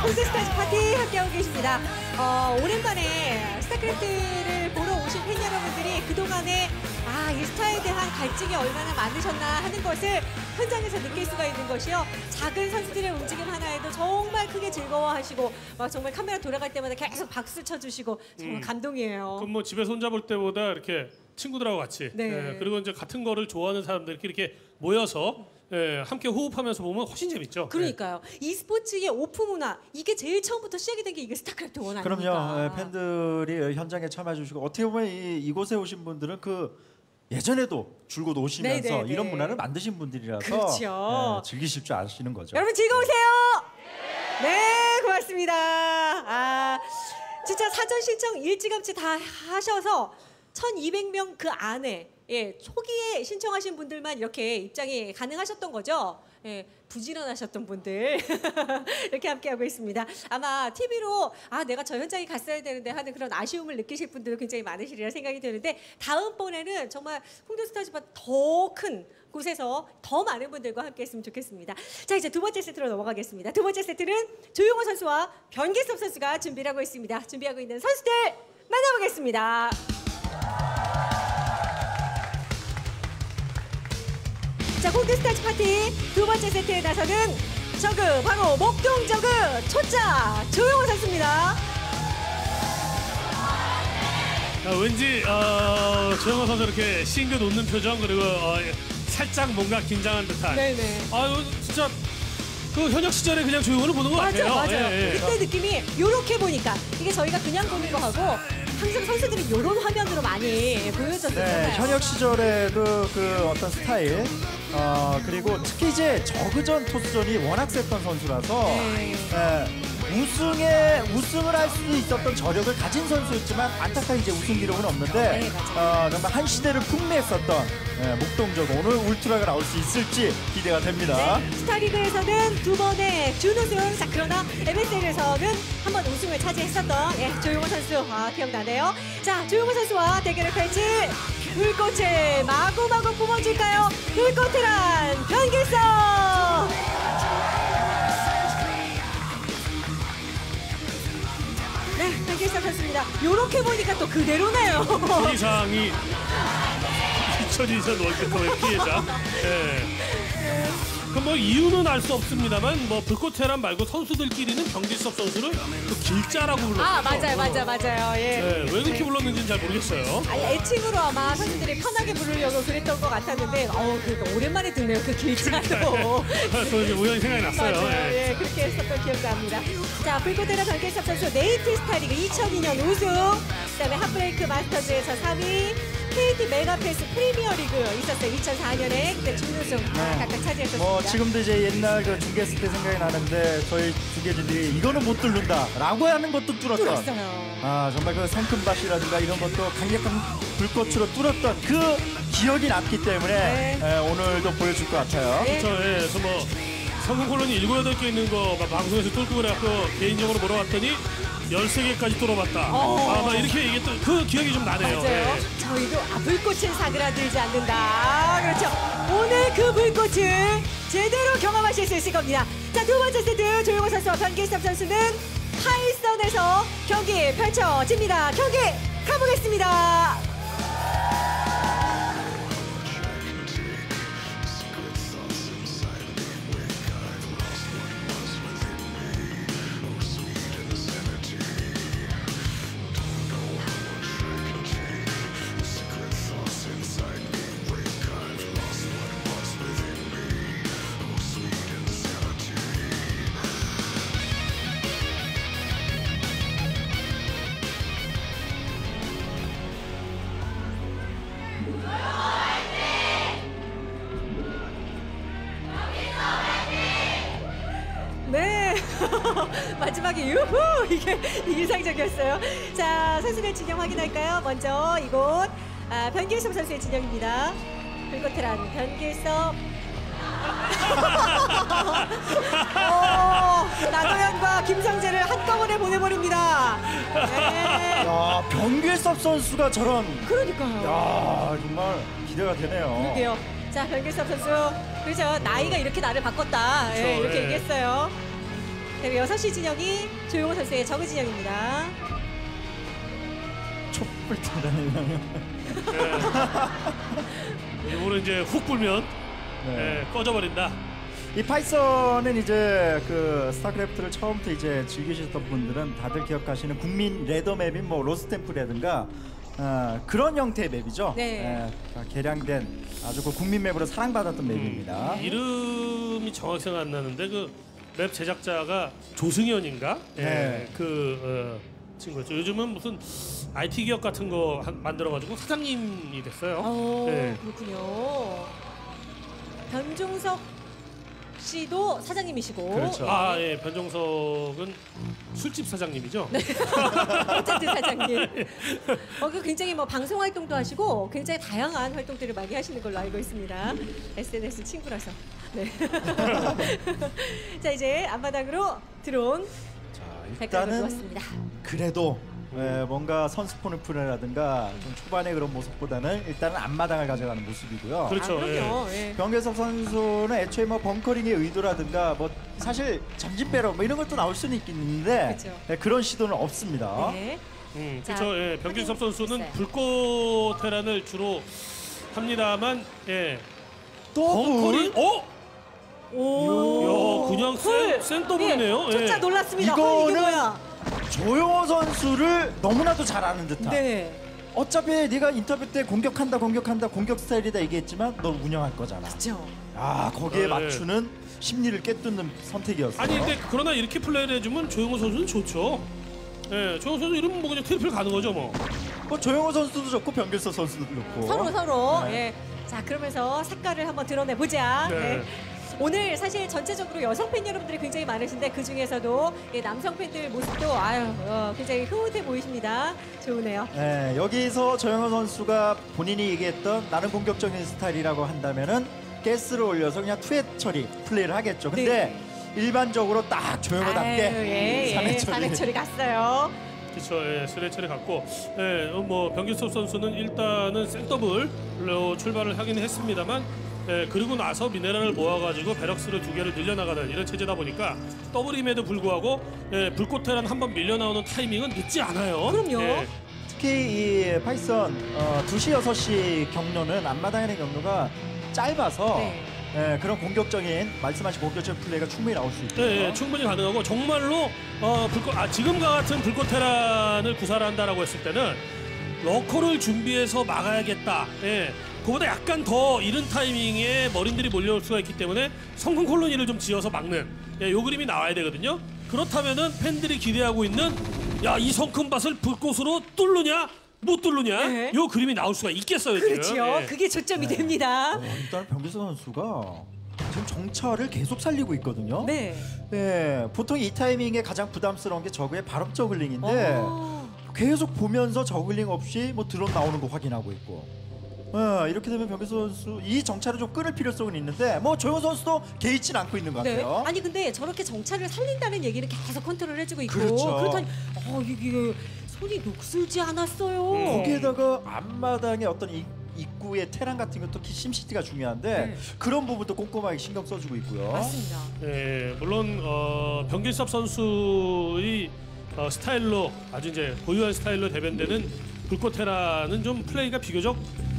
콘테스트 파티 함께하고 계십니다. 오랜만에 스타크래프트를 보러 오신 팬 여러분들이 그동안에 이 스타에 대한 갈증이 얼마나 많으셨나 하는 것을 현장에서 느낄 수가 있는 것이요. 작은 선수들의 움직임 하나에도 정말 크게 즐거워하시고 막 정말 카메라 돌아갈 때마다 계속 박수 쳐주시고 정말 감동이에요. 그럼 뭐 집에 손잡을 때보다 이렇게 친구들하고 같이 그리고 이제 같은 거를 좋아하는 사람들끼리 이렇게 모여서 함께 호흡하면서 보면 훨씬 재밌죠. 그러니까요. e스포츠의 오프 문화 이게 제일 처음부터 시작이 된 게 이게 스타크래프트 원 아닙니까? 그럼요. 팬들이 현장에 참여해 주시고 어떻게 보면 이곳에 오신 분들은 예전에도 줄곧 오시면서 네네네. 이런 문화를 만드신 분들이라서 그렇죠. 즐기실 줄 아시는 거죠. 여러분 즐거우세요? 네, 고맙습니다. 진짜 사전 신청 일찌감치 다 하셔서 1,200명 그 안에 초기에 신청하신 분들만 이렇게 입장이 가능하셨던 거죠. 부지런하셨던 분들 이렇게 함께하고 있습니다. 아마 TV로 내가 저 현장에 갔어야 되는데 하는 그런 아쉬움을 느끼실 분들도 굉장히 많으시리라 생각이 드는데 다음번에는 정말 홍대 스타즈보다 더 큰 곳에서 더 많은 분들과 함께 했으면 좋겠습니다. 자, 이제 두 번째 세트로 넘어가겠습니다. 두 번째 세트는 조용호 선수와 변기섭 선수가 준비를 하고 있습니다. 준비하고 있는 선수들 만나보겠습니다. 자, 콘테스트 파티 두 번째 세트에 나서는 바로 목동 초짜 조용호 선수입니다. 왠지 조영호 선수 이렇게 싱긋 웃는 표정 그리고 살짝 뭔가 긴장한 듯한. 네네. 진짜 그 현역 시절에 그냥 조용호를 보는 것 같아요. 맞아요. 그때 느낌이 이렇게 보니까 이게 저희가 그냥 보는 거하고 항상 선수들이 이런 화면으로 많이 보여줬잖아요. 현역 시절에도 그 어떤 스타일 그리고 특히 이제 저그전 토스전이 워낙 셌던 선수라서 우승을 할 수 있었던 저력을 가진 선수였지만 안타까운 이제 우승 기록은 없는데 정말 한 시대를 풍미했었던 목동적 오늘 울트라가 나올 수 있을지 기대가 됩니다. 네, 스타리그에서는 두 번의 준우승. 자, 그러나 MSL에서는 한 번 우승을 차지했었던 조용호 선수 기억나네요. 자, 조용호 선수와 대결을 펼칠 불꽃을 마구마구 뿜어줄까요? 불꽃이란 변기섭. 네, 변기섭 선수입니다. 요렇게 보니까 또 그대로네요. 이상이 2002년 월드컵의 피해자. 뭐 이유는 알 수 없습니다만 뭐 불꽃테란 말고 선수들끼리는 변기섭 선수를 또 길자라고 불렀어요. 맞아요. 왜 그렇게 불렀는지는 잘 모르겠어요. 애칭으로 아마 선수들이 편하게 부르려고 그랬던 것 같았는데 그러니까 오랜만에 듣네요. 그 길자도. 저 이제 우연히 생각이 났어요. 맞아요. 그렇게 했었던 기억이 납니다. 자, 불꽃테란 변기섭 선수 네이트 스타리그 2002년 우승, 그다음에 핫브레이크 마스터즈에서 3위, KT 메가패스 프리미어리그 있었어요. 2004년에 그때 준우승 각각 차지했었습니다. 지금도 이제 옛날 그 중계했을 때 생각이 나는데 저희 중계진들이 이거는 못 뚫는다라고 하는 것도 뚫었던. 정말 그 성큼밭이라든가 이런 것도 강력한 불꽃으로 뚫었던 그 기억이 남기 때문에 오늘도 보여줄 것 같아요. 그래서 뭐 성공 콜론이 7, 8개 있는 거 방송에서 뚫고 그래갖고 개인적으로 물어봤더니 13개까지 뚫어봤다. 막 이렇게 얘기했던 그 기억이 좀 나네요. 맞아요. 저희도 불꽃은 사그라들지 않는다. 그렇죠. 오늘 그 불꽃을 제대로 경험하실 수 있을 겁니다. 자, 두 번째 세트 조용호 선수와 변기섭 선수는 하이선에서 경기 펼쳐집니다. 경기 가보겠습니다. 네. 마지막에 유후! 이게 인상적이었어요. 자, 선수들 진영 확인할까요? 먼저 이곳 변기섭 선수의 진영입니다. 불꽃테란 변기섭. 나도현과 김성재를 한꺼번에 보내버립니다. 네. 야, 변기섭 선수가 저런. 그러니까요. 야, 정말 기대가 되네요. 그러게요. 자, 변기섭 선수. 그렇죠. 나이가 이렇게 나를 바꿨다. 그렇죠, 이렇게 얘기했어요. 그리고 6시 진영이 조용호 선수의 저그 진영입니다. 촛불 타다니면 이거는 이제 훅 불면 네. 꺼져버린다. 이 파이썬은 이제 그 스타크래프트를 처음부터 이제 즐기셨던 분들은 다들 기억하시는 국민 레더 맵인 뭐 로스템프라든가 그런 형태의 맵이죠. 네. 개량된 아주 그 국민 맵으로 사랑받았던 맵입니다. 이름이 정확히 생각 안 나는데 그 맵 제작자가 조승현인가? 네. 친구였죠. 요즘은 무슨 IT 기업 같은 거 만들어가지고 사장님이 됐어요. 네. 그렇군요. 변종석 씨도 사장님이시고. 그렇죠. 예, 변종석은 술집 사장님이죠. 네. 콘텐츠 사장님. 그 굉장히 뭐 방송 활동도 하시고 굉장히 다양한 활동들을 많이 하시는 걸로 알고 있습니다. SNS 친구라서. 네. 자 이제 앞마당으로 들어온 자, 백과를 일단은 보았습니다. 그래도 뭔가 선수포는 플레이라든가 좀 초반의 그런 모습보다는 일단은 앞마당을 가져가는 모습이고요. 그렇죠. 그럼요. 예. 변계섭 선수는 애초에 뭐 벙커링의 의도라든가 뭐 사실 전진배럭 뭐 이런 것도 나올 수는 있겠는데 그렇죠. 그런 시도는 없습니다. 네. 자, 그렇죠. 예, 변길섭 확인 선수는 됐어요. 불꽃 테란을 주로 합니다만, 또 벙커링, 오. 야, 그냥 헐. 생더블이네요. 예, 진짜 예. 놀랐습니다. 이거는 이게 뭐야? 조용호 선수를 너무나도 잘 아는 듯한. 네. 어차피 네가 인터뷰 때 공격한다 공격 스타일이다 얘기했지만 널 운영할 거잖아. 그렇죠. 거기에 네. 맞추는 심리를 깨뚫는 선택이었어요. 아니 근데 그러나 이렇게 플레이를 해주면 조용호 선수는 좋죠. 예, 조용호 선수 이러면 뭐 그냥 트리플 가는 거죠 뭐. 뭐 조용호 선수도 좋고 변길섭 선수도 좋고. 서로. 네. 예. 자 그러면서 색깔을 한번 드러내 보자. 네. 오늘 사실 전체적으로 여성 팬 여러분들이 굉장히 많으신데 그 중에서도 남성 팬들 모습도 굉장히 흐뭇해 보이십니다. 좋으네요. 네, 여기서 조영호 선수가 본인이 얘기했던 나는 공격적인 스타일이라고 한다면은 가스를 올려서 그냥 투회 처리 플레이를 하겠죠. 근데 네. 일반적으로 딱 조영호답게 산해 처리 갔어요. 그렇죠. 예, 스레처리 갔고, 뭐 변길섭 선수는 일단은 생더블로 출발을 하긴 했습니다만, 그리고 나서 미네랄을 모아가지고 베럭스를 2개를 늘려나가는 이런 체제다 보니까 더블임에도 불구하고 불꽃 테란 한번 밀려 나오는 타이밍은 늦지 않아요. 그럼요. 특히 이 파이썬 2시 6시 경로는 앞마당의 경로가 짧아서 그런 공격적인 말씀하신 공격적인 플레이가 충분히 나올 수 있고요. 네, 충분히 가능하고 정말로 지금과 같은 불꽃 테란을 구사를 한다라고 했을 때는 러커를 준비해서 막아야겠다. 그보다 약간 더 이른 타이밍에 머린들이 몰려올 수가 있기 때문에 성큰 콜로니를 좀 지어서 막는 요 그림이 나와야 되거든요. 그렇다면은 팬들이 기대하고 있는 이 성큰 밭을 불꽃으로 뚫느냐 못 뚫느냐 네. 요 그림이 나올 수가 있겠어요. 지금. 그렇죠. 그게 초점이 됩니다. 일단 변길섭 선수가 지금 정찰을 계속 살리고 있거든요. 네. 보통 이 타이밍에 가장 부담스러운 게 저그의 발업 저글링인데 계속 보면서 저글링 없이 뭐 드론 나오는 거 확인하고 있고. 이렇게 되면 변길섭 선수 이 정찰을 좀 끊을 필요성은 있는데 뭐 조용호 선수도 개의치는 않고 있는 것 네. 같아요. 아니 근데 저렇게 정찰을 살린다는 얘기를 계속 컨트롤 해주고 있고 그렇죠. 그렇다니 이게 손이 녹슬지 않았어요. 거기에다가 앞마당에 어떤 입구의 테란 같은 것도 심시티가 중요한데 그런 부분도 꼼꼼하게 신경 써주고 있고요. 맞습니다. 물론 변길섭 선수의 스타일로 아주 이제 고유한 스타일로 대변되는 불꽃 테라는 좀 플레이가 비교적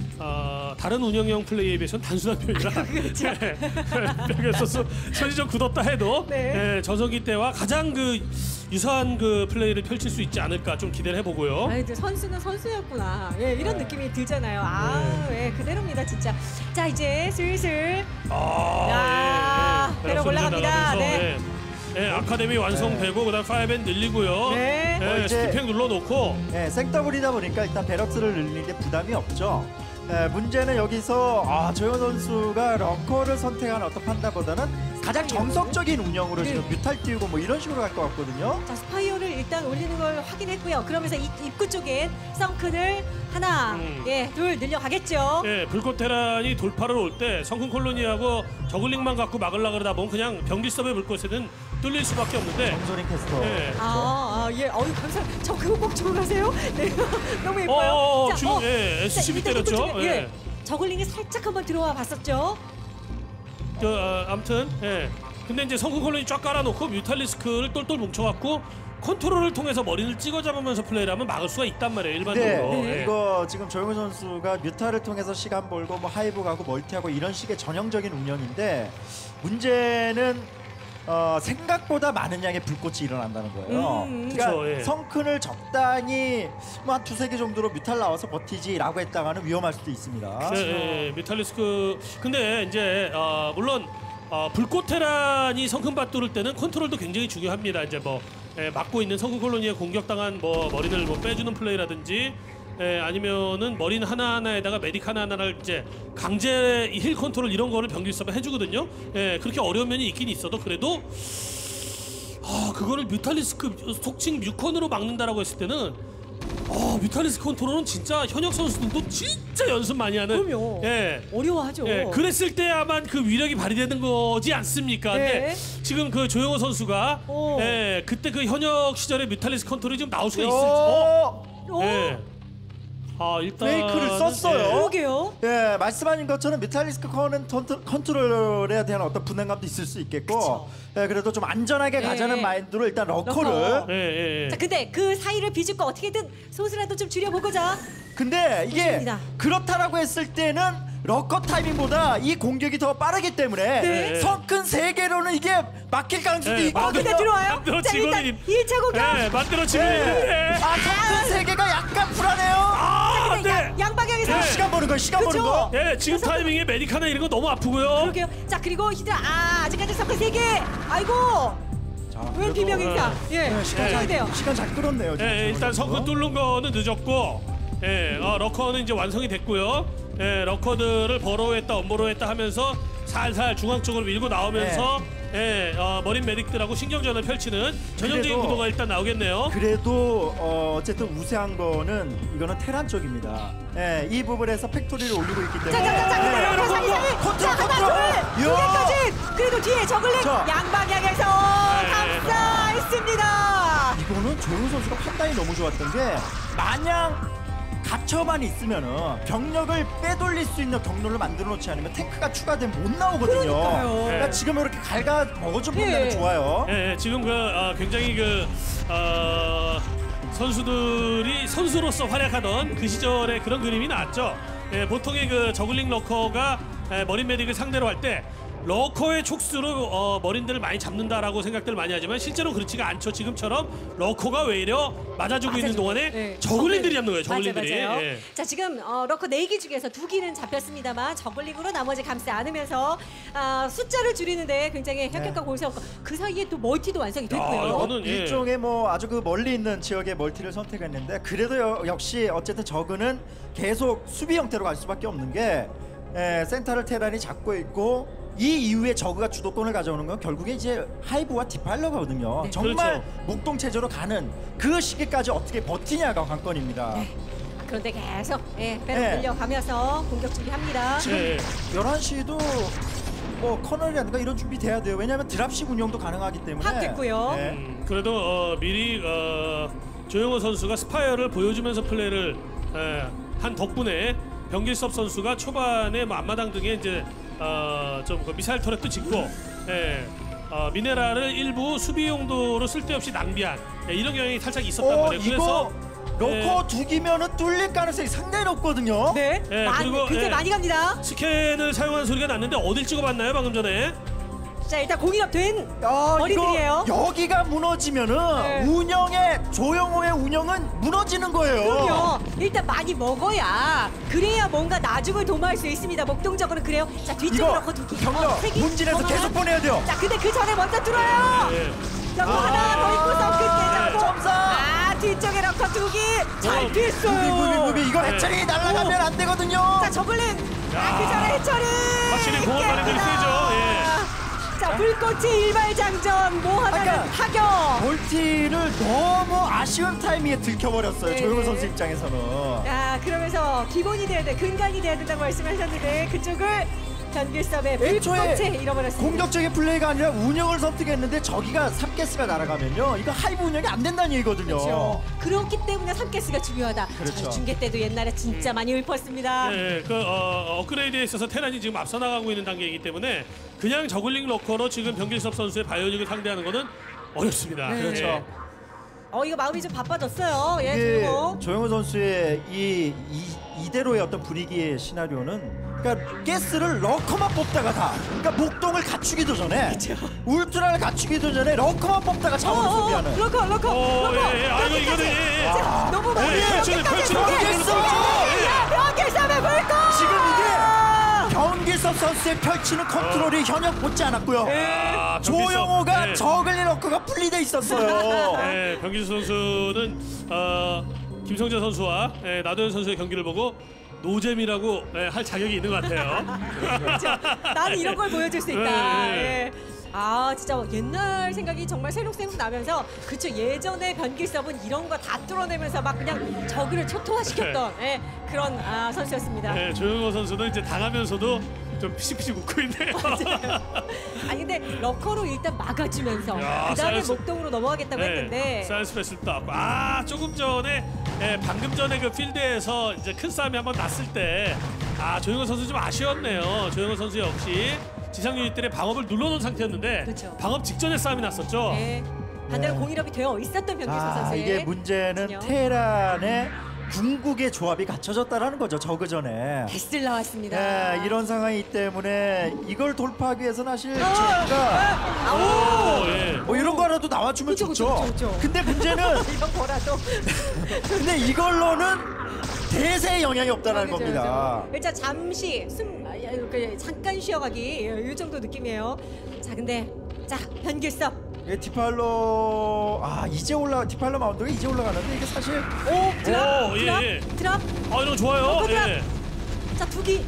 다른 운영형 플레이에 비해서는 단순한 편이라 변길섭 선이 좀 굳었다 해도 전성기 때와 가장 유사한 플레이를 펼칠 수 있지 않을까 좀 기대를 해보고요. 근데 선수는 선수였구나. 이런 느낌이 들잖아요. 그대로입니다 진짜. 자 이제 슬슬 배럭 올라갑니다. 아카데미 완성되고 그다음 파이밴 늘리고요. 스피팽 눌러놓고 생더블이다 보니까 일단 베럭스를 늘리는 게 부담이 없죠. 문제는 여기서 조현 선수가 런커를 선택한 어떤 판단보다는 가장 정석적인 운영으로 지금 뮤탈 띄우고 뭐 이런 식으로 갈 것 같거든요. 자 스파이어를 일단 올리는 걸 확인했고요. 그러면서 입구 쪽엔 썬큰을 하나, 둘 늘려가겠죠. 불꽃 테란이 돌파를 올 때 성큰 콜로니하고 저글링만 갖고 막으려고 그러다 보면 그냥 변길섭의 불꽃에는 뚫릴 수밖에 없는데. 정소린 캐스터. 감사합니다. 저 그거 꼭 적어가세요. 네, 너무 예뻐요. 지금 SCB 때렸죠. 저글링이 살짝 한번 들어와 봤었죠. 아무튼 근데 이제 성큰 콜론이 쫙 깔아놓고 뮤탈리스크를 똘똘 뭉쳐갖고 컨트롤을 통해서 머리를 찍어 잡으면서 플레이를 하면 막을 수가 있단 말이에요, 일반적으로. 네, 예. 이거 지금 조용호 선수가 뮤타를 통해서 시간 벌고 뭐 하이브 가고 멀티하고 이런 식의 전형적인 운영인데 문제는 생각보다 많은 양의 불꽃이 일어난다는 거예요. 그러니까 그쵸, 예. 성큰을 적당히 뭐 한 두세 개 정도로 뮤탈 나와서 버티지라고 했다가는 위험할 수도 있습니다. 네, 뮤탈리스크. 근데 이제 물론 불꽃 테란이 성큰밭 뚫을 때는 컨트롤도 굉장히 중요합니다. 이제 뭐 막고 있는 성큰 콜로니에 공격당한 뭐 머리를 뭐 빼주는 플레이라든지 아니면은 머린 하나하나에다가 메딕 하나하나를 이제 강제 힐 컨트롤 이런 거를 병기 수업에 해주거든요. 그렇게 어려운 면이 있긴 있어도 그래도 그거를 뮤탈리스크 속칭 뮤컨으로 막는다라고 했을 때는 뮤탈리스크 컨트롤은 진짜 현역 선수들도 진짜 연습 많이 하는. 그럼요. 예. 어려워하죠. 그랬을 때야만 그 위력이 발휘되는 거지 않습니까? 네. 근데 지금 그 조영호 선수가 그때 그 현역 시절의 뮤탈리스크 컨트롤이 좀 나올 수가 있을지. 예. 일단 페이크를 썼어요. 그러게요. 예, 말씀하신 것처럼 뮤탈리스크 컨트롤에 대한 어떤 분담감도 있을 수 있겠고, 예, 그래도 좀 안전하게 가자는 마인드로 일단 러커를. 자, 근데 그 사이를 비집고 어떻게든 소수라도 좀 줄여보고자. 근데 이게 좋습니다. 그렇다라고 했을 때는 러커 타이밍보다 이 공격이 더 빠르기 때문에 네. 성큰 3개로는 이게 막힐 가능성도 있거든요. 근데 들어와요. 만들어 자, 일단 지고는 1차 공격. 만들어지고 네. 있는데. 성큰 3개가 약간 불안해요. 근데 네. 양방향에서 시간 버는 거예요. 시간 버는 그쵸? 거. 지금 타이밍에 메디카나 이런 거 너무 아프고요. 그러게요. 자, 그리고 히드라 아직까지 성큰 3개. 아이고. 자, 웬 그래도, 비명인사. 시간 해야 돼요. 시간 잘 끌었네요. 지금 일단 성큰 뚫는 거는 늦었고, 러커는 이제 완성이 됐고요. 러커들을 버로했다 언버로했다 하면서 살살 중앙 쪽으로 밀고 나오면서 머린 메딕들하고 신경전을 펼치는 전형적인 그래도- 구도가 일단 나오겠네요. 그래도 어쨌든 우세한 거는 이거는 테란 쪽입니다. 이 부분에서 팩토리를 올리고 있기 때문에. 자, 근데 네, 여기 사이사이. 컨트롤, 자, 하나, 둘, 두 이야. 개까지. 그래도 뒤에 저글링 자. 양방향에서 감사했습니다. 이거는 조용 선수가 판단이 너무 좋았던 게 마냥 갇혀만 있으면은 병력을 빼돌릴 수 있는 경로를 만들어 놓지 않으면 탱크가 추가되면 못 나오거든요. 그러니까요. 그러니까 지금 이렇게 갈가 먹어준 예. 판단이 좋아요. 지금 굉장히 선수들이 선수로서 활약하던 그 시절의 그런 그림이 나왔죠. 보통의 그 저글링 러커가 머린 메딕을 상대로 할 때 러커의 촉수로 머린들을 많이 잡는다라고 생각들 많이 하지만 실제로 그렇지가 않죠. 지금처럼 러커가 외려 맞아주고 있는 동안에 저글링들이 잡는 거예요. 저글링들이. 맞아요. 자, 지금 러커 4개 중에서 2개는 잡혔습니다만 저글링으로 나머지 감싸 안으면서 숫자를 줄이는데 굉장히 협격과 공세였고 그 사이에 또 멀티도 완성이 됐고요. 이거는 일종의 뭐 아주 그 멀리 있는 지역의 멀티를 선택했는데 그래도 역시 어쨌든 저그는 계속 수비 형태로 갈 수밖에 없는 게 센터를 테란이 잡고 있고 이 이후에 저그가 주도권을 가져오는 건 결국에 이제 하이브와 디팔러거든요. 네. 정말 그렇죠. 목동 체제로 가는 그 시기까지 어떻게 버티냐가 관건입니다. 네. 그런데 계속 배로 네. 늘려가면서 공격 준비합니다. 지금 11시도 뭐 커널이라든가 이런 준비 돼야 돼요. 왜냐하면 드랍식 운영도 가능하기 때문에. 확 됐고요. 그래도 미리 조영호 선수가 스파이어를 보여주면서 플레이를 한 덕분에 병길섭 선수가 초반에 뭐 앞마당 등에 이제 좀 그 미사일 터렛도 짓고 미네랄을 일부 수비 용도로 쓸데없이 낭비한 이런 경향이 살짝 있었단 말이에요. 이거 그래서 러커 두 기면은 뚫릴 가능성이 상당히 높거든요. 네. 그리고, 굉장히 많이 갑니다. 스캔을 사용한 소리가 났는데 어딜 찍어봤나요 방금 전에? 자, 일단 공인업 된 야, 머리들이에요. 이거 여기가 무너지면은 네. 운영의 조영호의 운영은 무너지는 거예요. 그럼요. 일단 많이 먹어야 그래야 뭔가 나중을 도모할 수 있습니다. 목동적으로 그래요. 자, 뒤쪽으로 이거 넣고 두 개. 병력 세 개. 본진에서 넘어가나? 계속 보내야 돼요. 자, 근데 그 전에 먼저 뚫어요. 러커 하나 더 있고서 끝내 잡고. 점사. 뒤쪽에 러커 두 개. 잘 피했어요. 무비 이거 네. 해처리 날아가면 안 되거든요. 자, 저글링. 그 전에 해처리. 확실히 공업 발휘들이 세죠. 자, 불꽃의 일발장전. 뭐 하나는 그러니까 타격. 멀티를 너무 아쉬운 타이밍에 들켜버렸어요. 네. 조영호 선수 입장에서는. 야, 그러면서 기본이 돼야 돼, 근간이 돼야 된다고 말씀하셨는데 그쪽을 변길섭의 애초에 불꽃에 잃어버렸습니다. 공격적인 플레이가 아니라 운영을 선택했는데 저기가 3개스가 날아가면요 이거 하이브 운영이 안 된다는 얘기거든요. 그렇죠. 그렇기 때문에 3개스가 중요하다. 그렇죠. 저희 중계 때도 옛날에 진짜 많이 읊었습니다. 네, 그 업그레이드에 있어서 테란이 지금 앞서 나가고 있는 단계이기 때문에 그냥 저글링 러커로 지금 변길섭 선수의 바이오닉을 상대하는 것은 어렵습니다. 네. 그렇죠. 예. 이거 마음이 좀 바빠졌어요. 예, 이게 조용호. 조영호 선수의 이대로의 어떤 분위기의 시나리오는 그러니까 가스를 러커만 뽑다가 다 그러니까 목동을 갖추기도 전에 울트라를 갖추기도 전에 러커만 뽑다가 잡으로 소비하는 러커. 예, 예. 아, 이거는 예, 예. 자, 너무 많이 예, 펼치는 모르겠어. 변길섭의 불꽃. 지금 이게 변길섭 선수의 펼치는 컨트롤이 현역 못지 않았고요. 아, 조영호가 네. 저글링 러커가 분리돼 있었어요. 네, 변길섭 선수는 김성재 선수와 나도현 선수의 경기를 보고 노잼이라고 할 자격이 있는 것 같아요. 그렇죠. 나는 이런 걸 보여줄 수 있다. 네. 예. 아 진짜 옛날 생각이 정말 새록새록 나면서 그쵸 예전에 변길섭은 이런 거 다 뚫어내면서 막 그냥 저그를 초토화시켰던 예, 그런 선수였습니다. 네, 조영호 선수는 이제 당하면서도 좀 피식피식 웃고 있네요. 아니 근데 러커로 일단 막아주면서 야, 그다음에 사이언스- 목동으로 넘어가겠다고 했는데 사이언스 패스를 따왔고 조금 전에 방금 전에 그 필드에서 이제 큰 싸움이 한번 났을 때 조영호 선수 좀 아쉬웠네요. 조영호 선수 역시 지상 유닛들의 방업을 눌러놓은 상태였는데 그렇죠. 방업 직전에 싸움이 났었죠. 예, 반대로 네. 공일업이 되어 있었던 변길섭 선수의 이게 문제는 진영. 테란의 궁극의 조합이 갖춰졌다라는 거죠. 저그전에. 베슬 나왔습니다. 이런 상황이기 때문에 이걸 돌파하기 위해서는 사실 아, 저희가 오, 예. 뭐 이런 거라도 나와주면 그쵸, 좋죠. 그쵸. 근데 문제는 이런 거라도 근데 이걸로는 대세에 영향이 없다는 그죠, 겁니다. 그죠. 일단 잠시 잠깐 쉬어가기 이 정도 느낌이에요. 자 근데 변길섭 디팔로 이제 디팔로 마운드가 이제 올라가는데 이게 사실 드랍 오, 예, 드랍 예. 드랍 이런 거 좋아요. 드랍. 예. 자 두기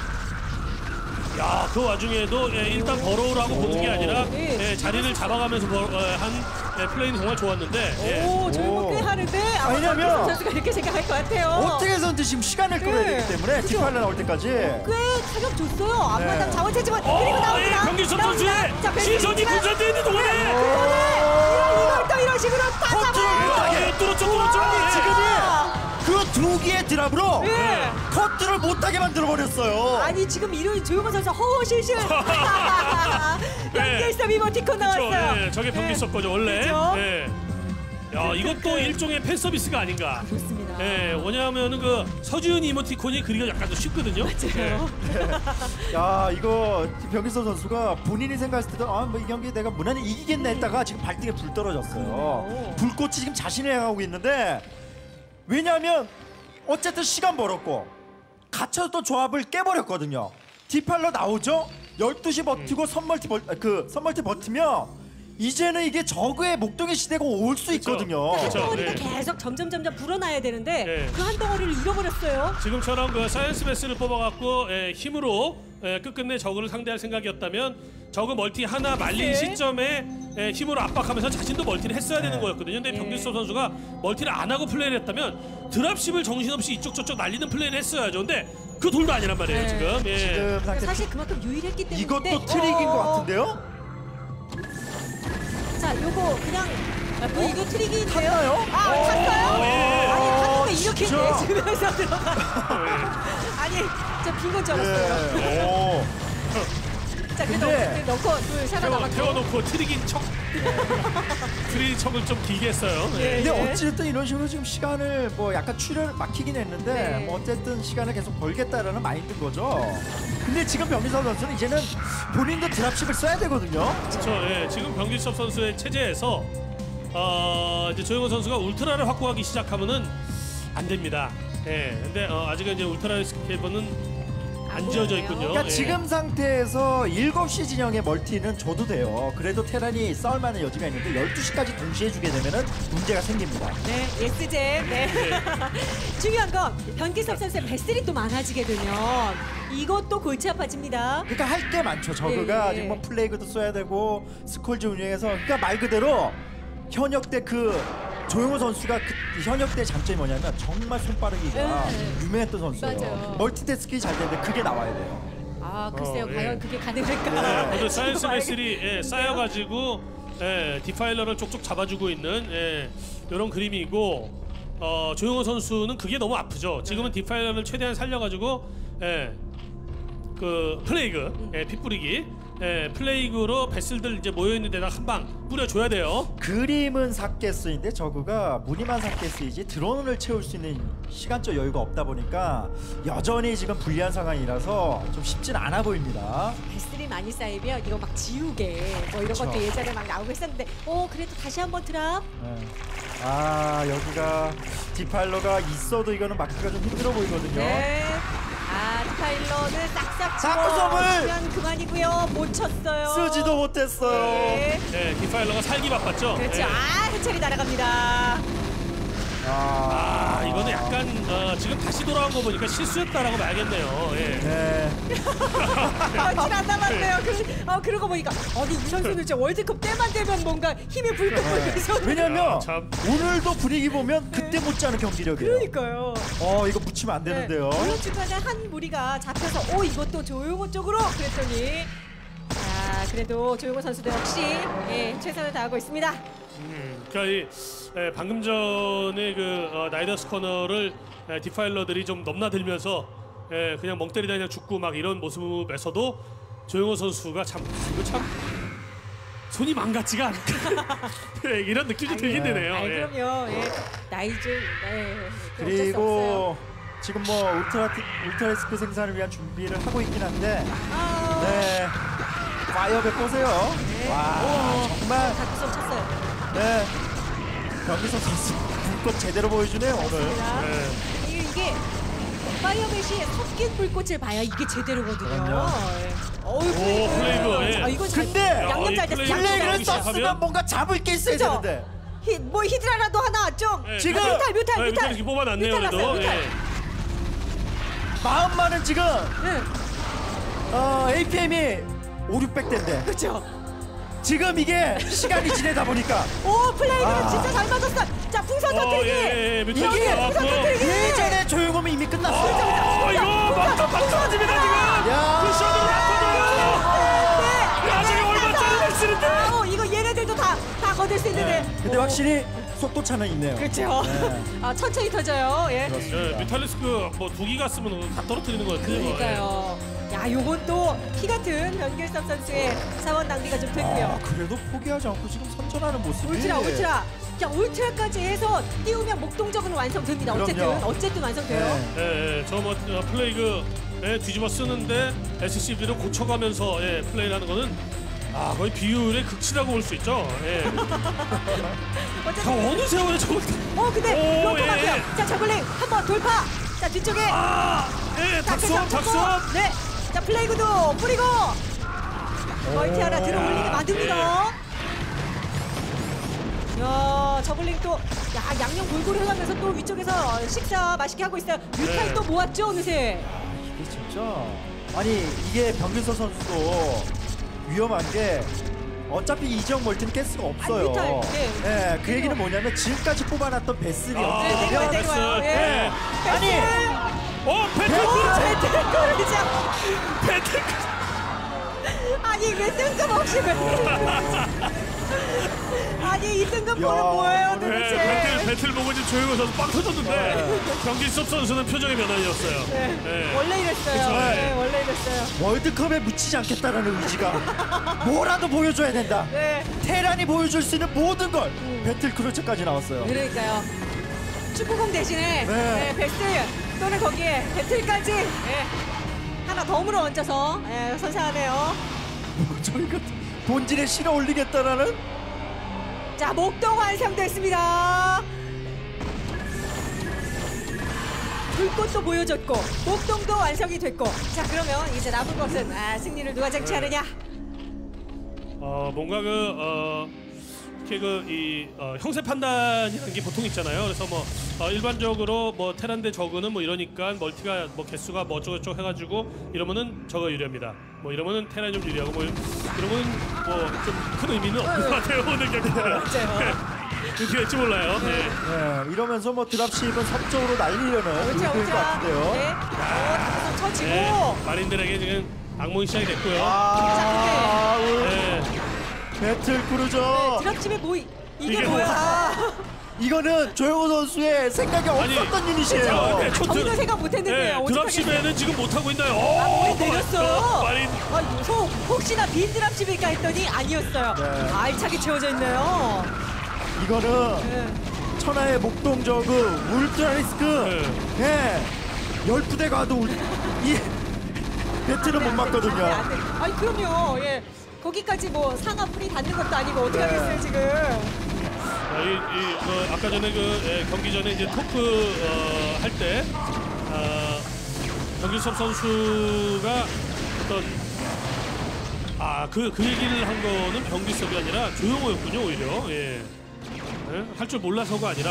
야, 그 와중에도 일단 버로우라고 보는 게 아니라 네. 자리를 잡아가면서 한 플레이는 정말 좋았는데 오 저거 오. 꽤 하는데 아마 왜냐면 변길섭 선수가 이렇게 생각할 것 같아요. 어떻게 해서든 지금 시간을 끌어야 네. 되기 때문에 그죠. 디팔로 나올 때까지 꽤 타격 줬어요. 앞마당 네. 자원 채집은 그리고 나옵니다. 변길섭 나옵니다. 선수의 자, 시선이 변길섭. 분산되는 동안에 이걸 또 이런 식으로 다 컨트롤 잡아요. 못하게 뚫었죠. 아니, 지금이 그 두 개의 드랍으로 네. 컨트롤 못하게 만들어 버렸어요. 아니 지금 이런 조용호 선수 허허실실 변길섭 이모티콘 나왔어요. 예, 저게 변길섭 거죠 원래. 그죠? 예. 야, 이것도 일종의 팬 서비스가 아닌가. 좋습니다. 예, 왜냐하면은 그 서지훈 이모티콘이 그리기가 약간 더 쉽거든요. 맞아요. 야 이거 변길섭 선수가 본인이 생각했을 때도 뭐 이 경기 내가 무난히 이기겠네 했다가 지금 발등에 불 떨어졌어요. 불꽃이 지금 자신이 향하고 있는데 왜냐하면 어쨌든 시간 벌었고 갇혔던 조합을 깨버렸거든요. 디팔로 나오죠. 12시 버티고 선멀티 버티면 이제는 이게 저그의 목동의 시대가 올 수 있거든요. 그쵸. 덩어리가 네. 계속 점점 불어나야 되는데 네. 그 한 덩어리를 잃어버렸어요. 지금처럼 그 사이언스 베스를 뽑아갖고 힘으로 끝끝내 저그를 상대할 생각이었다면 저그 멀티 하나 말린 네. 시점에 힘으로 압박하면서 자신도 멀티를 했어야 되는 거였거든요. 근데 네. 변길섭 선수가 멀티를 안 하고 플레이를 했다면 드랍십을 정신없이 이쪽 저쪽 날리는 플레이를 했어야죠. 근데 그 돌도 아니란 말이에요 네. 지금. 예. 지금 상태 사실 그만큼 유일했기 때문에 이것도 트릭인 것 같은데요? 자 요거 그냥 이거 트릭인데요. 탔나요? 탔어요? 예. 아니 탔는데 이렇게 진짜? 내주면서 들어가. 아니 저 빈건 줄 알았어요. 예. 오. 자 그래도 근데 어쨌든 넣고 둘 살아남았고. 태워놓고 트릭인 척 트릭 척을 좀 길게 했어요. 예. 근데 어찌됐든 이런 식으로 지금 시간을 뭐 약간 출혈 막히긴 했는데 네. 뭐 어쨌든 시간을 계속 벌겠다라는 마인드인 거죠. 근데 지금 변길섭 선수는 이제는 본인도 드랍십을 써야 되거든요. 그렇죠. 예. 지금 변길섭 선수의 체제에서 이제 조영호 선수가 울트라를 확보하기 시작하면은 안 됩니다. 예. 근데 아직은 이제 울트라 스케이퍼는 안 지어져 있군요. 그러니까 예. 지금 상태에서 7시 진영의 멀티는 줘도 돼요. 그래도 테란이 싸울 만한 여지가 있는데 12시까지 동시에 주게 되면은 문제가 생깁니다. 네, 예스잼. 네. 중요한 건 변길섭 선수의 배슬이 또 많아지게 되면 이것도 골치 아파집니다. 그러니까 할 게 많죠. 저그가 예, 예. 지금 뭐 플레이그도 써야 되고 스콜지 운영해서 그러니까 말 그대로 현역 때 그 조용호 선수가 그 현역 때 장점이 뭐냐면 정말 손빠르기가 예. 유명했던 선수예요. 맞아요. 멀티태스킹이 잘 되는데 그게 나와야 돼요. 아 글쎄요 예. 과연 그게 가능할까? 오늘 사이언스 지금 베슬이 쌓여가지고 디파일러를 쪽쪽 잡아주고 있는 이런 그림이고 조용호 선수는 그게 너무 아프죠. 지금은 디파일러를 최대한 살려가지고 그 플레이그 핏뿌리기 플레이그로 베슬들 이제 모여있는 데다 한 방 뿌려줘야 돼요. 그림은 삭게스인데 저그가 무늬만 삭게스이지 드론을 채울 수 있는 시간적 여유가 없다 보니까 여전히 지금 불리한 상황이라서 좀 쉽진 않아 보입니다. 배슬이 많이 쌓이면 이거 막 지우개 뭐 이런 그쵸. 것도 예전에 막 나오고 했었는데 그래도 다시 한번 드랍. 네. 아 여기가 디파일러가 있어도 이거는 막기가 좀 힘들어 보이거든요. 네. 아 디파일러는 싹싹 싹구섬을 치면 그만이고요. 못 쳤어요. 쓰지도 못했어요. 네. 디파일러가 살기 바빴죠. 그렇죠. 해철이 날아갑니다. 이거는 약간 지금 다시 돌아온 거 보니까 실수였다라고 봐야겠네요. 네. 며칠 안 남았네요. 그러고 보니까 아니 이 선수는 진짜 월드컵 때만 되면 뭔가 힘이 불끈불끈해서 왜냐면 참. 오늘도 분위기 보면 그때 못지않은 경기력이에요. 그러니까요. 이거 묻히면 안 되는데요. 물론 중간에 한 무리가 잡혀서 이것도 조용호 쪽으로 그랬더니 그래도 조용호 선수도 역시 최선을 다하고 있습니다. 그러니까 방금 전에 그 나이더스 코너를 디파일러들이 좀 넘나들면서 그냥 멍 때리다 그냥 죽고 막 이런 모습에서도 조용호 선수가 이거 참 손이 망같지가 않다 이런 느낌이 들긴 되네요. 그럼요. 나이즈 그리고 지금 뭐 울트라리스크 생산을 위한 준비를 하고 있긴 한데 네. 파이어백 보세요. 와 정말 다크섬 쳤어요. 네. 변기석 선수 불꽃 제대로 보여주네요 오늘. 이게 파이어벳이 섞인 불꽃을 봐야 이게 제대로거든요. 그럼요. 플레이그. 이거 잘 근데 양념 잘 됐어. 플레이를 썼으면 시작하면? 뭔가 잡을 게 있어야 그죠? 되는데 히드라라도 하나 좀. 지금 뮤탈 이렇게 뽑아놨네요. 뮤탈 났어요, 그래도. 뮤탈. 마음만은 지금 네. APM이 5,600대인데 그렇죠. 지금 이게 시간이 지내다 보니까 플레이는 진짜 잘 맞았어. 자 풍선 터뜨리기. 뮤탈 이게 나왔고. 예전에 조용하면 이미 끝났어요. 이거 막 터집니다 지금. 야. 쿠션으로 막거든요. 나중에 얼마짜리 됐으는데. 이거 얘네들도 다 거둘 수 있는데. 근데 확실히 속도 차는 있네요. 그렇죠. 천천히 터져요. 그렇습니다. 뮤탈리스크 뭐 2기가 쓰면 다 떨어뜨리는 거 같아요. 그러니까요. 요건 또 피 같은 변길섭 선수의 사원 낭비가 좀 됐고요. 그래도 포기하지 않고 지금 선전하는 모습이 울트라. 울트라까지 해서 띄우면 목동적으로 완성됩니다. 그럼요. 어쨌든 완성돼요. 네. 저뭐 플레이그 뒤집어 쓰는데 SCB를 고쳐가면서 플레이를 하는 거는 거의 비율의 극치라고 볼 수 있죠. 다 어느 세월에 저걸 근데 로커마크요. 자 저글링 한번 돌파. 자 뒤쪽에. 닥수업. 네. 자 플레이그도 뿌리고. 멀티 하나 들어올리게 만듭니다. 야 저글링 또 양념 골고루 해가면서 또 위쪽에서 식사 맛있게 하고 있어요. 뮤탈 또 모았죠 어느새. 이게 진짜 이게 변균서 선수도 위험한 게 어차피 이적 멀티는 깰 수가 없어요. 뮤탈, 네. 그 얘기는 뭐냐면 지금까지 뽑아놨던 베슬이 내려와요. 없으면 배틀. 아니 왜 뜬금없이 아니 이 뜬금포는 뭐예요 도대체. 배틀 보고 지금 조용호 선수 빵 터졌는데 경기섭 선수는 표정의 변화였어요. 원래 이랬어요. 원래 이랬어요. 월드컵에 묻히지 않겠다라는 의지가 뭐라도 보여줘야 된다. 테란이 보여줄 수 있는 모든 걸 배틀 크루즈까지 나왔어요. 그러니까요. 축구공 대신에 베스트 또는 거기에 배틀까지 하나 덤으로 얹어서 선사하네요. 저희가 본질에 실어 올리겠다라는. 자 목동 완성됐습니다. 불꽃도 보여줬고 목동도 완성이 됐고 자 그러면 이제 남은 것은 승리를 누가 쟁취하느냐. 뭔가 형세 판단이라는 게 보통 있잖아요. 그래서 일반적으로 테란 대 저그는 이러니까 멀티가 개수가 어쩌고저쩌고 해가지고 이러면은 저가 유리합니다. 이러면은 테란이 좀 유리하고 이러면은 좀 큰 의미는 없는 것 같아요. 오늘 경기는. 그렇게 될지 몰라요. 이러면서 드랍십은 섬적으로 날리려는 의도인 것 같은데요. 다크섬 쳐지고 마린들에게 지금 악몽이 시작이 됐고요. 우리 배틀 크루저. 드랍집에 뭐 이게 이게 뭐야? 이거는 조영호 선수의 생각이 없었던 유닛이에요. 네, 전혀 생각 못했는데요. 드랍십에는 지금 못하고 있나요? 머리 내렸어. 마린. 혹시나 빈 드랍집일까 했더니 아니었어요. 네. 알차게 채워져 있네요. 이거는 네. 천하의 목동저그 울트라리스크. 예. 10부대 가도 이 배틀은 못 맞거든요. 안 돼. 아니 그럼요. 예. 거기까지 뭐 상하 풀이 닿는 것도 아니고 어떻게 네. 하겠어요 지금. 아까 전에 경기 전에 이제 토크 할 때 정길섭 선수가 어떤 그 얘기를 한 거는 병기섭이 아니라 조용호였군요 오히려. 예. 할 줄 몰라서가 아니라.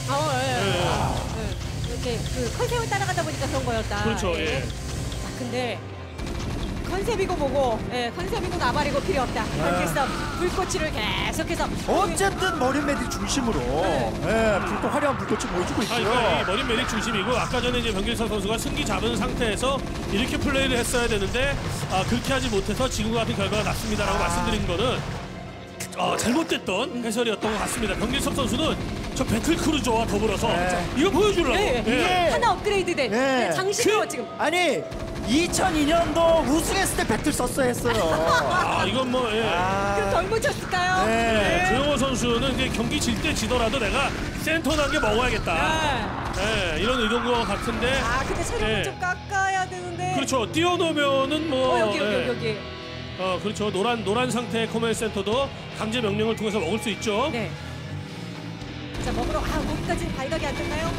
이렇게 그 컨셉을 따라가다 보니까 그런 거였다. 그렇죠. 예. 자, 근데 컨셉이고 뭐고, 컨셉이고 나발이고 필요 없다. 경기에서 불꽃을 계속해서. 어쨌든 머린 메딕 중심으로 불꽃 화려한 불꽃을 보여주고 있고요. 그러니까 이 머린 메딕 중심이고 아까 전에 이제 병길섭 선수가 승기 잡은 상태에서 이렇게 플레이를 했어야 되는데 그렇게 하지 못해서 지금과 같은 결과가 났습니다라고 말씀드린 거는 잘못됐던 해설이었던 것 같습니다. 병길섭 선수는 저 배틀 크루저와 더불어서 이거 보여주려고. 하나 업그레이드된 장신으로 지금. 아니 2002년도 우승했을 때 배틀 썼어야 했어요. 이건 뭐 그럼 덜 묻혔을까요? 조영호 선수는 이제 경기 질 때 지더라도 내가 센터 단계 먹어야겠다. 이런 의도인 것 같은데. 근데 체력을 좀 깎아야 되는데. 그렇죠. 뛰어놓으면은 뭐. 여기. 그렇죠. 노란 상태의 커맨드 센터도 강제 명령을 통해서 먹을 수 있죠. 네. 자, 먹으러 거기까지 발각이 안 됐나요?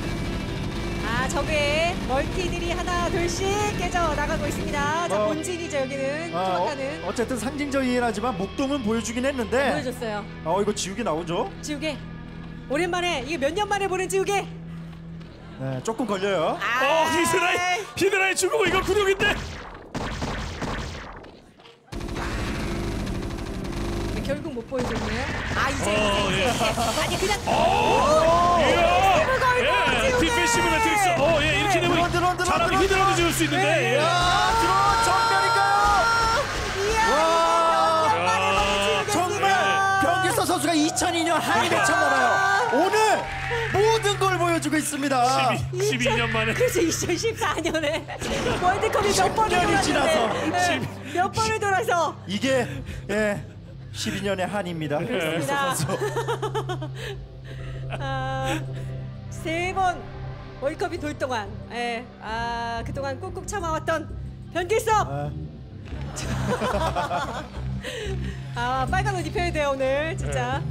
적의 멀티들이 하나 둘씩 깨져 나가고 있습니다. 자, 본진이죠 여기는. 조각하는. 어쨌든 상징적이긴 하지만 목동은 보여주긴 했는데. 보여줬어요. 이거 지우개 나오죠? 지우개. 오랜만에 이게 몇 년 만에 보는 지우개. 네, 조금 걸려요. 히드라이 죽고 이거 굴욕인데. 결국 못 보여줬네요. 이제. 아니 그냥. 디펜시브 매트릭스. 이렇게 되면 잘하면 히드라도 지을 수 있는데. 드론 정면인가요? 정말 병길섭 선수가 2002년 한이 맺혔나봐요. 오늘 모든 걸 보여주고 있습니다. 12년 만에. 그래서 2014년에 월드컵이 몇 번을 10년이 지나서. 돌았는데 몇 번을 돌아서 이게 12년의 한입니다. 그렇습니다. 세 번 월드컵이 돌 동안 그동안 꾹꾹 참아왔던 변길섭. 빨간 옷 입혀야 돼요 오늘 진짜.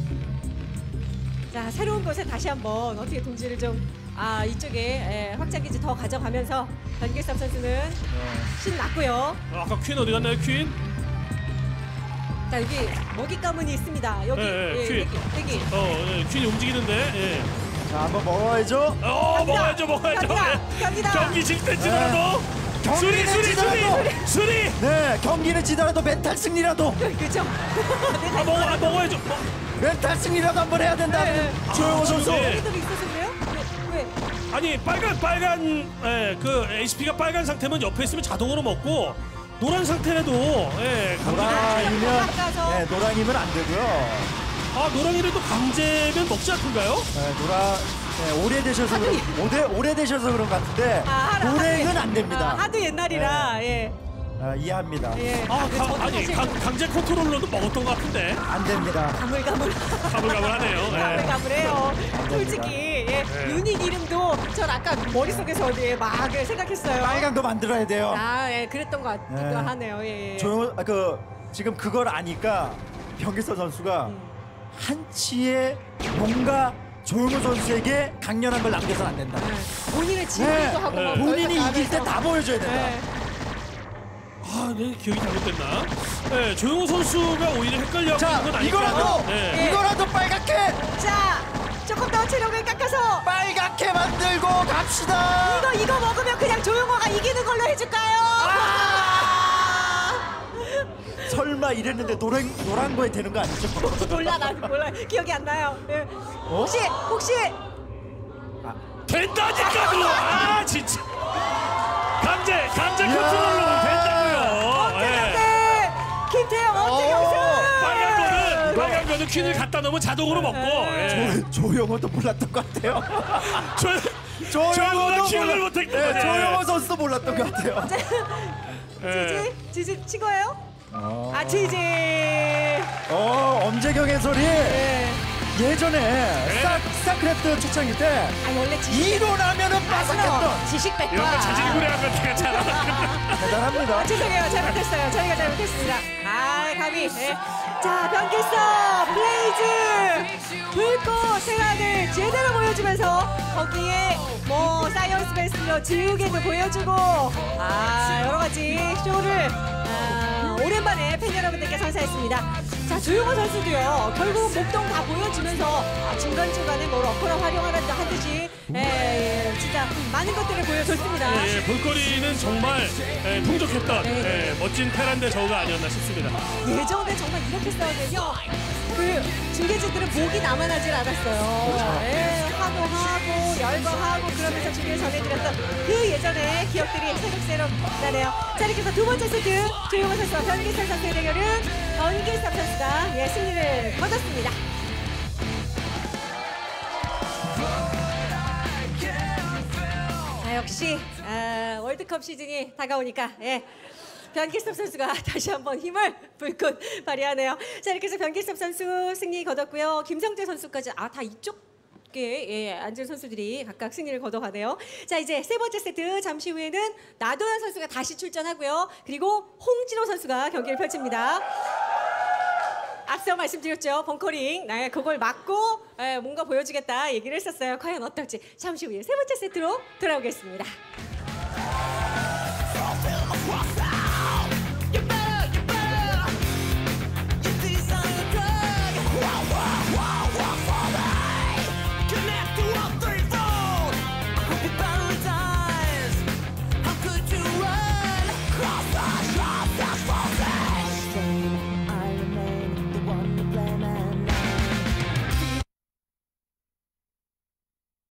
자, 새로운 곳에 다시 한번 어떻게 동지를 좀 이쪽에 확장기지 더 가져가면서 변길섭 선수는 신났고요. 아까 퀸 어디 갔나요, 퀸? 자, 여기 먹이 가문이 있습니다. 여기 퀸. 여기. 퀸이 움직이는데. 자, 한번 먹어야죠. 먹어야죠. 갑니다. 경기 질 때 지더라도. 수리. 네, 경기는 지더라도 멘탈 승리라도. 그죠? 먹어야죠. 멘탈 승리라도 한번 해야 된다. 조영호 선수. 애들이 있어서 그래요? 왜? 아니 빨간 그 HP가 빨간 상태면 옆에 있으면 자동으로 먹고 노란 상태라도 노랑이면 노랑이면 안 되고요. 노랑이라도 강제면 먹지 않던가요? 오래되셔서 그런 것 같은데 노랭은 안 됩니다. 하도 옛날이라 이해합니다. 강제 컨트롤러도 먹었던 것 같은데 안 됩니다. 가물가물하네요. 가물가물해요. 솔직히 유닛 이름도 전 아까 머릿속에서 막 생각했어요. 빨간 거 만들어야 돼요. 그랬던 것 같기도 하네요. 지금 그걸 아니까 병길섭 선수가 한치의 뭔가 조영호 선수에게 강렬한 걸 남겨서는 안 된다. 본인의 진리도 하고 본인이 이길 때 다 보여줘야 된다. 기억이 잘못됐나? 조영호 선수가 오히려 헷갈려하고 있는 건 아닐까? 이거라도 빨갛게! 자, 조금 더 체력을 깎아서 빨갛게 만들고 갑시다! 이거 먹으면 그냥 조용호가 이기는 걸로 해줄까요? 설마 이랬는데 노란 거에 되는 거 아니죠? 몰라. 기억이 안 나요. 혹시 된다니까 그거! 진짜! 강제 컨트롤러는 된다고요! 모두 퀸을 갖다 놓으면 자동으로 먹고. 예. 조용호도 몰랐던 것 같아요. 조용호가 기억을 못했기 때문에. 조용호 선수도 몰랐던 것 같아요. 예. 지지 친 거예요? 지지. 엄재경 해설이 네. 예전에 스타크래프트 초창기 때 원래 지식 이론하면은 빠삭했던 지식백과. 이런 거 자질구레한 건 제가 잘 알아. 대단합니다. 죄송해요. 잘못했어요. 저희가 잘못했습니다. 감히. 네. 자, 변기서 블레이즈 불꽃 생활을 제대로 보여주면서 거기에 뭐 사이언스 베스트로 지우개도 보여주고 여러 가지 쇼를 오랜만에 팬 여러분들께 선사했습니다. 자, 조용호 선수도요. 결국 목동 다 보여주면서 중간중간에 뭐 러커를 활용하는다 하듯이 진짜 많은 것들을 보여줬습니다. 예, 볼거리는 정말 풍족했던 멋진 테란대 저우가 아니었나 싶습니다. 예전에 정말 이렇게 싸우면요, 그 중계진들은 목이 남아나질 않았어요. 환호하고 열광하고 그러면서 중계를 전해드렸던 그 예전의 기억들이 새록새록 나네요. 자, 이렇게 해서 두 번째 세트 조용호 선수와 변기섭 선수의 대결은 변기섭 선수가 승리를 거뒀습니다. 역시 월드컵 시즌이 다가오니까 변기섭 선수가 다시 한번 힘을 불끈 발휘하네요. 자, 이렇게 해서 변기섭 선수 승리 거뒀고요. 김성재 선수까지 다 이쪽에 앉은 선수들이 각각 승리를 거둬가네요. 자, 이제 세 번째 세트 잠시 후에는 나도현 선수가 다시 출전하고요. 그리고 홍진호 선수가 경기를 펼칩니다. 앞서 말씀드렸죠. 벙커링. 그걸 막고 뭔가 보여주겠다 얘기를 했었어요. 과연 어떨지 잠시 후에 세 번째 세트로 돌아오겠습니다.